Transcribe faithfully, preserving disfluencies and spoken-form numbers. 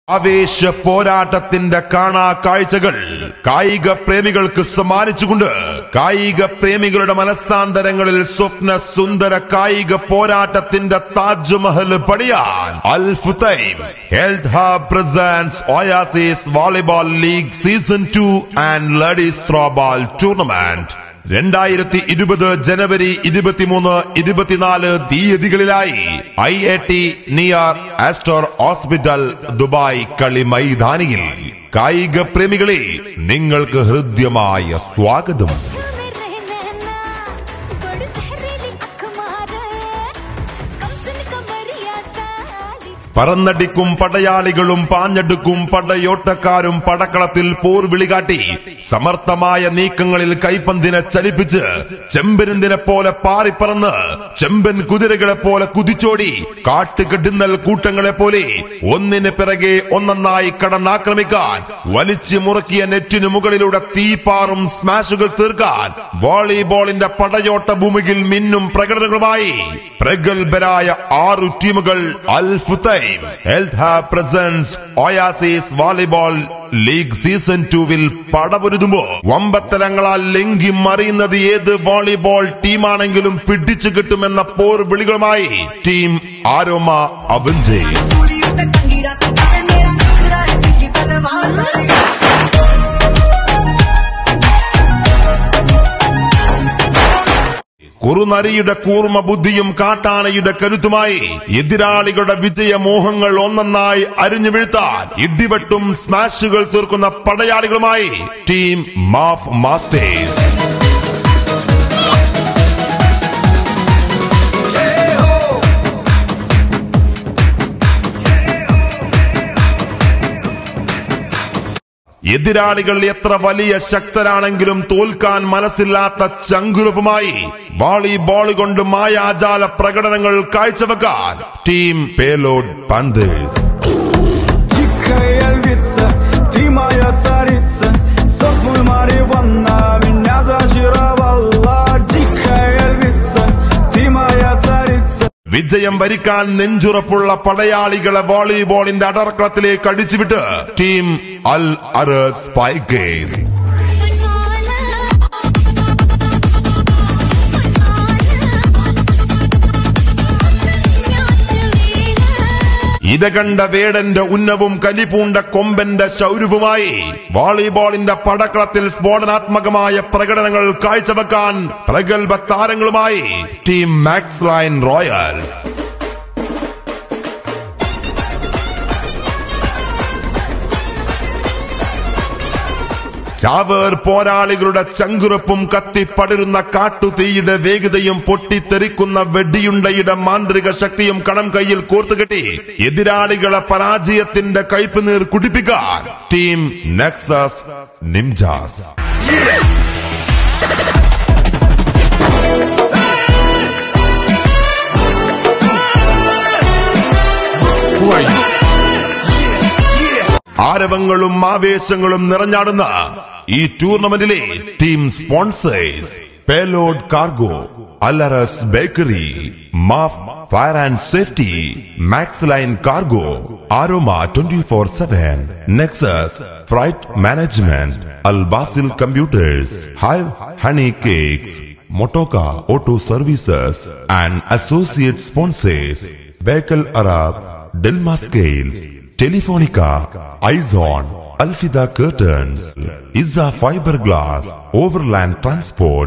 ആവേശ പോരാട്ടത്തിന്റെ കാണാ കാഴ്ചകൾ കായിക പ്രേമികൾക്ക് സമ്മാനിച്ചുകൊണ്ട് കായിക പ്രേമികളുടെ മനസ്സാന്തരങ്ങളിൽ സ്വപ്ന സുന്ദര കായിക പോരാട്ടത്തിന്റെ താജ്മഹൽ പണിയാൻ Al Futtaim health hub presence oasis volleyball league season two and ladies throwball tournament രണ്ടായിരത്തി ഇരുപത് ജനുവരി ഇരുപത്തിമൂന്ന് ഇരുപത്തിനാല് തീയതികളിലായി I A T near Aster hospital Dubai കളി മൈതാനിയിൽ കായിക പ്രേമികളെ നിങ്ങൾക്ക് ഹൃദ്യമായ സ്വാഗതം. പറന്നടിക്കും പടയാളികളും പാഞ്ഞെടുക്കും പടയോട്ടക്കാരും പടക്കളത്തിൽ പോർവിളി കാട്ടി സമർത്ഥമായ നീക്കങ്ങളിൽ കൈപ്പന്തിനെ ചലിപ്പിച്ച് ചെമ്പരുന്തിനെ പോലെ പാറിപ്പറന്ന് ചെമ്പൻ കുതിരകളെ പോലെ കുതിച്ചോടി കാട്ടുകെടുന്നൽ കൂട്ടങ്ങളെ പോലെ ഒന്നിന് പിറകെ ഒന്നൊന്നായി കടന്നാക്രമിക്കാൻ വലിച്ചു മുറുക്കിയ നെറ്റിനു മുകളിലൂടെ തീപാറും സ്മാഷുകൾ തീർക്കാൻ വോളിബോളിന്റെ പടയോട്ട ഭൂമിയിൽ മിന്നും പ്രകടനങ്ങളുമായി പ്രഗത്ഭരായ ആറു ടീമുകൾ Al Futtaim health hub presence oasis volleyball league season ടൂവിൽ പടപൊരുതുമ്പോ വമ്പത്തരങ്ങളാൽ ലംഘി മറിയുന്നത് ഏത് വോളിബോൾ ടീമാണെങ്കിലും പിടിച്ചു കിട്ടുമെന്ന പോർ വിളികളുമായി ടീം ആരോമ അവഞ്ചേഴ്സ്. കുറുനരിയുടെ കൂർമ്മ ബുദ്ധിയും കാട്ടാനയുടെ കരുത്തുമായി എതിരാളികളുടെ വിജയമോഹങ്ങൾ ഒന്നൊന്നായി അരിഞ്ഞു വീഴ്ത്താൻ ഇടിവെട്ടും സ്മാഷുകൾ തീർക്കുന്ന പടയാളികളുമായി ടീം മാഫ് മാസ്റ്റേഴ്സ്. എതിരാളികൾ എത്ര വലിയ ശക്തരാണെങ്കിലും തോൽക്കാൻ മനസ്സില്ലാത്ത ചങ്കുറപ്പുമായി വോളിബോൾ കൊണ്ട് മായാജാല പ്രകടനങ്ങൾ കാഴ്ചവെക്കാൻ ടീം പേലോഡ് പാന്തേഴ്സ്. വിജയം വരിക്കാൻ നെഞ്ചുറപ്പുള്ള പടയാളികളെ വോളിബോളിന്റെ അടർക്കളത്തിലേക്ക് അടിച്ചുവിട്ട് ടീം അൽ അറസ് സ്പൈക്കേഴ്സ്. ഇതകണ്ട വേടന്റെ ഉന്നവും കലിപൂണ്ട കൊമ്പന്റെ ശൗര്യവുമായി വോളിബോളിന്റെ പടക്കളത്തിൽ സ്ഫോടനാത്മകമായ പ്രകടനങ്ങൾ കാഴ്ചവെക്കാൻ പ്രഗത്ഭ താരങ്ങളുമായി ടീം മാക്സ് ലൈൻ റോയൽസ്. ചാവേർ പോരാളികളുടെ ചങ്കുറപ്പും കത്തിപ്പടരുന്ന കാട്ടുതീയുടെ വേഗതയും പൊട്ടിത്തെറിക്കുന്ന വെടിയുണ്ടയുടെ മാന്ത്രിക ശക്തിയും കണം കയ്യിൽ കോർത്തുകെട്ടി എതിരാളികളെ പരാജയത്തിന്റെ കയ്പുനീർ കുടിപ്പിക്കാൻ ടീം നെക്സസ് നിംജാസ്. ആരവങ്ങളും ആവേശങ്ങളും നിറഞ്ഞാടുന്ന ഈ ടൂർണമെന്റിലെ team sponsors Payload cargo, Al Aras bakery, Maf fire and safety, Max Line cargo, Aroma twenty four seven, Nexus flight management, Al Basil computers, Hive honey cakes, മൊട്ടോക്ക auto services and associate sponsors Bekal Arab, Delma scales, Telefonica, Izon, Alfida Curtains, Izza Fiberglass, Overland Transport.